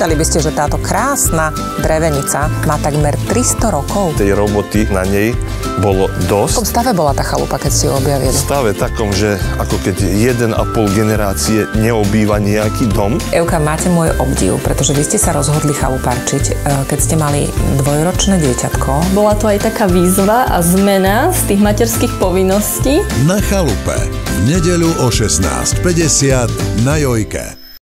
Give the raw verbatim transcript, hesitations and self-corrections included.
Povedali by ste, že táto krásna drevenica má takmer tristo rokov. Tej roboty na nej bolo dosť. V akom stave bola tá chalupa, keď ste ju objavili? V stave takom, že ako keď jeden a pol generácie neobýva nejaký dom. Evka, máte môj obdiv, pretože vy ste sa rozhodli chalupárčiť, keď ste mali dvojročné dieťatko. Bola to aj taká výzva a zmena z tých materských povinností. Na chalupe v nedeľu o šestnásť päťdesiat na Jojke.